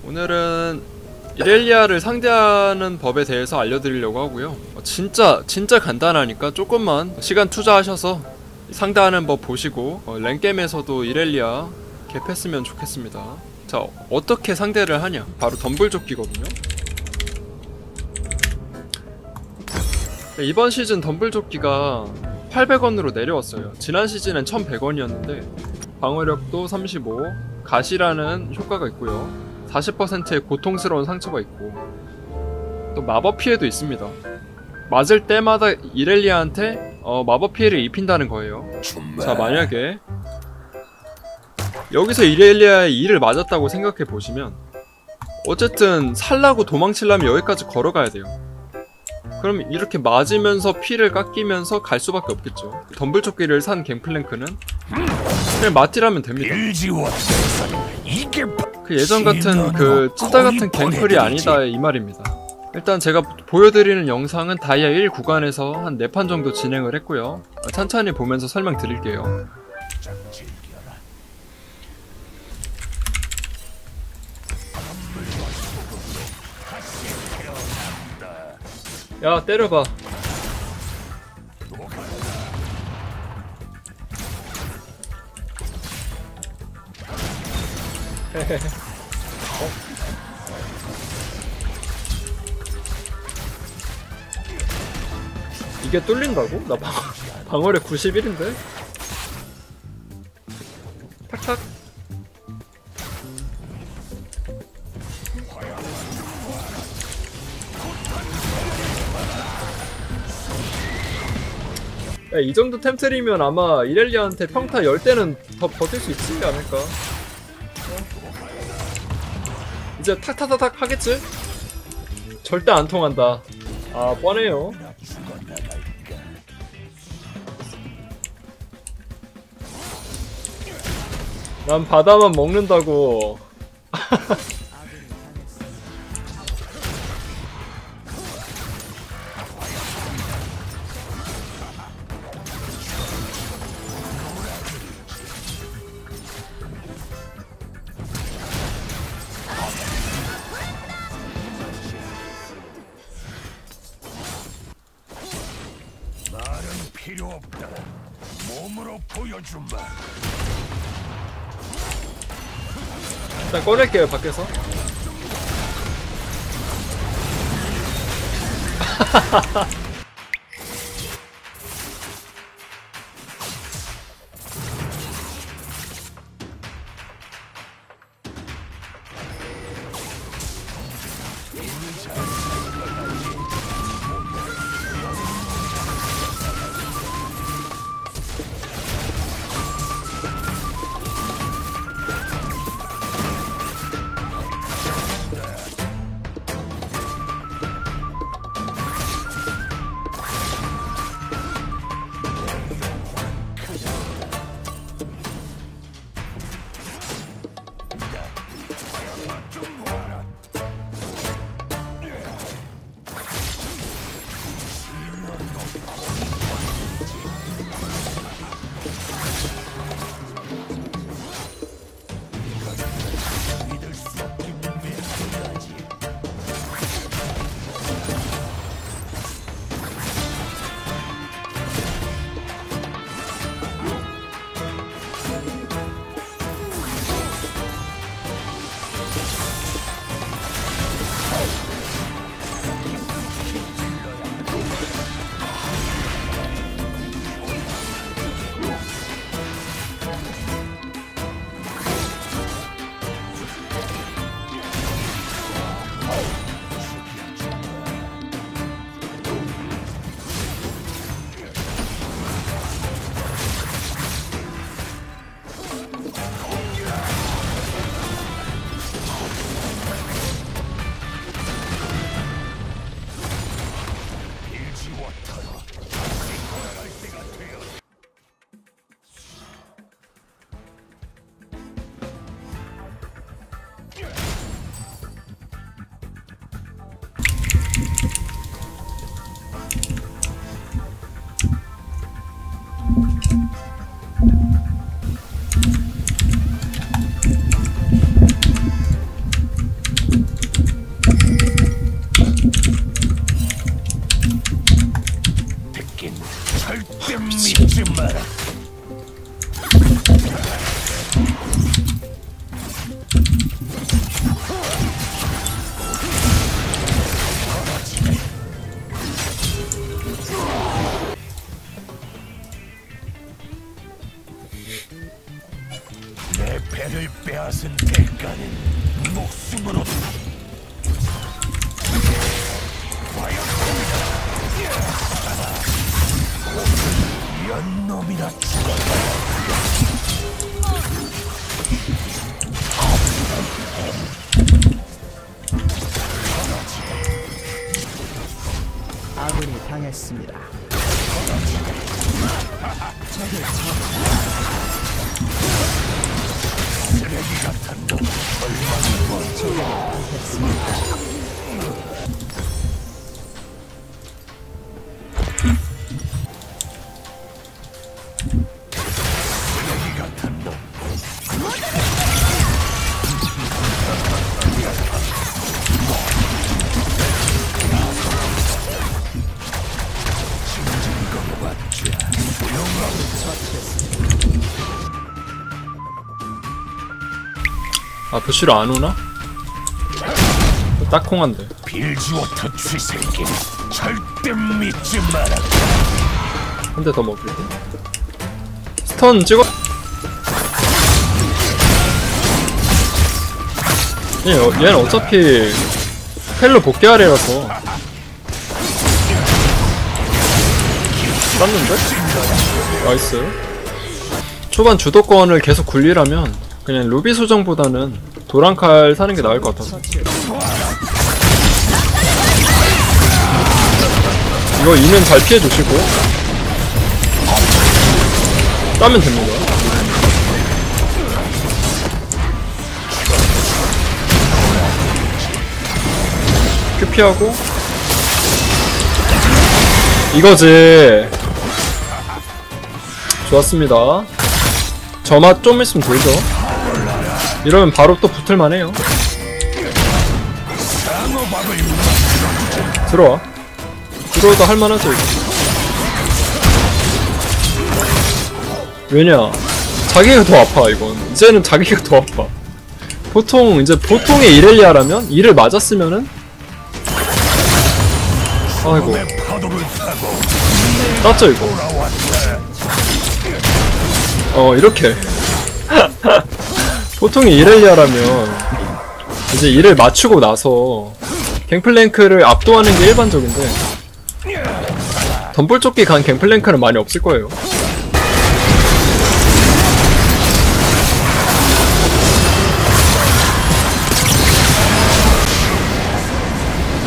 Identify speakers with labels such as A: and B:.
A: 오늘은 이렐리아를 상대하는 법에 대해서 알려드리려고 하고요. 진짜 간단하니까 조금만 시간 투자하셔서 상대하는 법 보시고 랭겜에서도 이렐리아 갭했으면 좋겠습니다. 자, 어떻게 상대를 하냐? 바로 덤블조끼거든요. 이번 시즌 덤블조끼가 800원으로 내려왔어요. 지난 시즌엔 1100원이었는데 방어력도 35, 가시라는 효과가 있고요. 40%의 고통스러운 상처가 있고 또 마법 피해도 있습니다. 맞을 때마다 이렐리아한테 마법 피해를 입힌다는 거예요. 자, 만약에 여기서 이렐리아의 이를 맞았다고 생각해 보시면 어쨌든 살라고 도망치려면 여기까지 걸어가야 돼요. 그럼 이렇게 맞으면서 피를 깎이면서 갈 수밖에 없겠죠. 덤블조끼를 산 갱플랭크는 그냥 맞디라면 됩니다. 그 예전 같은 그 찐따 같은 갱플이 아니다 이 말입니다. 일단 제가 보여드리는 영상은 다이아 1 구간에서 한 4판 정도 진행을 했고요. 천천히 보면서 설명드릴게요. 야, 때려봐. 이게 뚫린다고? 나 방어력 91인데? 탁탁. 야, 이 정도 템트리면 아마 이렐리아한테 평타 10대는 더 버틸 수 있지 않을까? 이제 탁탁탁탁 하겠지? 절대 안 통한다. 아, 뻔해요. 난 바다만 먹는다고.
B: 필요 없다. 몸으로 보여주마.
A: 일단 꺼낼게요, 밖에서.
B: 내 배를 빼앗은 대가는 목숨으로 연놈이나 죽어라.
C: 아군이 당했습니다.
B: 쓰레기 같은 놈 쓰레기 같은 놈
A: 아 부시로 안 오나? 딱콩한데.
B: 빌지워터 쥐새끼 절대 믿지 마라.
A: 한 대 더 먹을게. 스턴 찍어. 얘는 어차피 펠로 복귀하래라서 땄는데? 나이스. 초반 주도권을 계속 굴리라면 그냥 루비 수정보다는 도랑칼 사는 게 나을 것 같아서. 이거 이는 잘 피해주시고 따면 됩니다. 큐 피하고 이거지. 좋았습니다. 저맛 좀 있으면 돌죠. 이러면 바로 또 붙을만해요. 들어와. 들어와도 할만하죠 이거. 왜냐, 자기가 더 아파. 이건 이제는 자기가 더 아파. 보통 이제 보통의 이렐리아라면 이를 맞았으면은 아이고 땄죠 이거. 이렇게 보통의 이렐리아라면 이제 이를 맞추고 나서 갱플랭크를 압도하는 게 일반적인데 덤불조끼 간 갱플랭크는 많이 없을 거예요.